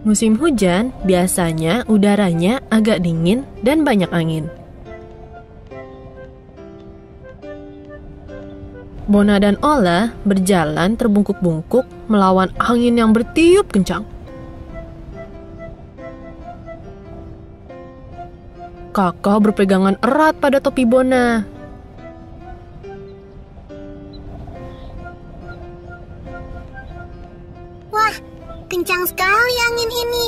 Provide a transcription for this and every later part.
Musim hujan biasanya udaranya agak dingin dan banyak angin. Bona dan Ola berjalan terbungkuk-bungkuk melawan angin yang bertiup kencang. Kakak berpegangan erat pada topi Bona. Wah, kencang sekali angin ini.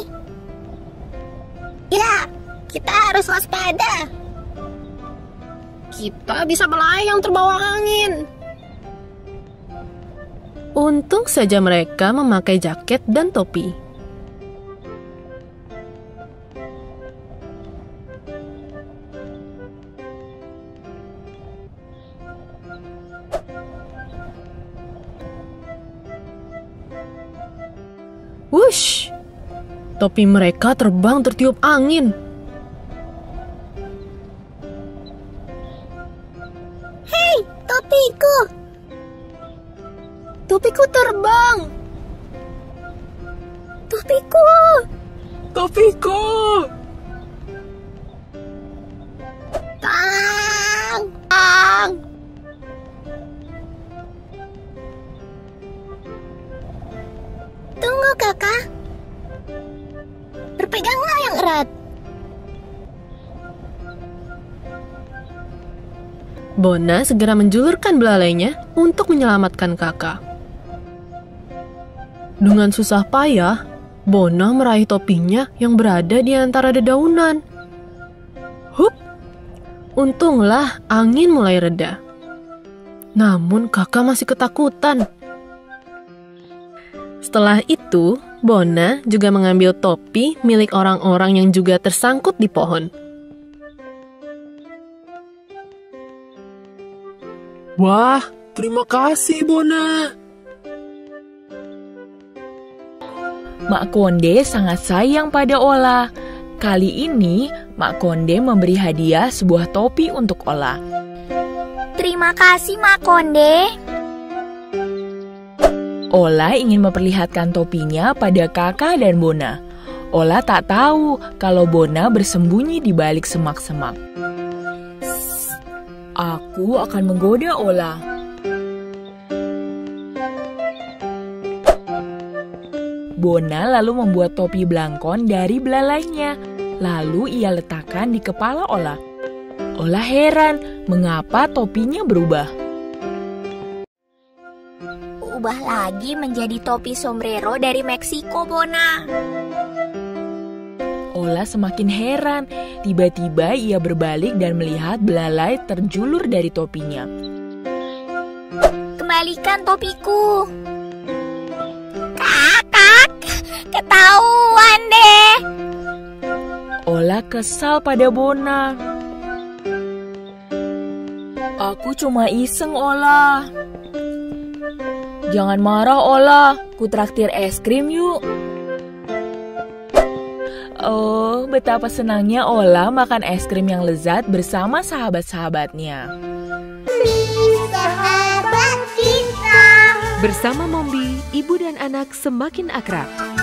Ya, kita harus waspada. Kita bisa melayang terbawa angin. Untung saja mereka memakai jaket dan topi. Wush! Topi mereka terbang tertiup angin. Hei, topiku! Topiku terbang! Topiku! Topiku! Tang! Tang! Tunggu, kakak. Berpeganglah yang erat. Bona segera menjulurkan belalainya untuk menyelamatkan kakak. Dengan susah payah, Bona meraih topinya yang berada di antara dedaunan. Hup! Untunglah angin mulai reda. Namun kakak masih ketakutan. Setelah itu, Bona juga mengambil topi milik orang-orang yang juga tersangkut di pohon. Wah, terima kasih Bona. Mak Konde sangat sayang pada Ola. Kali ini, Mak Konde memberi hadiah sebuah topi untuk Ola. Terima kasih, Mak Konde. Ola ingin memperlihatkan topinya pada kakak dan Bona. Ola tak tahu kalau Bona bersembunyi di balik semak-semak. Aku akan menggoda Ola. Bona lalu membuat topi belangkon dari belalainya. Lalu ia letakkan di kepala Ola. Ola heran mengapa topinya berubah. Ubah lagi menjadi topi sombrero dari Meksiko, Bona. Ola semakin heran. Tiba-tiba ia berbalik dan melihat belalai terjulur dari topinya. Kembalikan topiku. Kakak, ketahuan deh. Ola kesal pada Bona. Aku cuma iseng, Ola. Jangan marah, Ola. Ku traktir es krim yuk. Oh, betapa senangnya Ola makan es krim yang lezat bersama sahabat-sahabatnya. Sahabat kita. Bersama Mombi, ibu dan anak semakin akrab.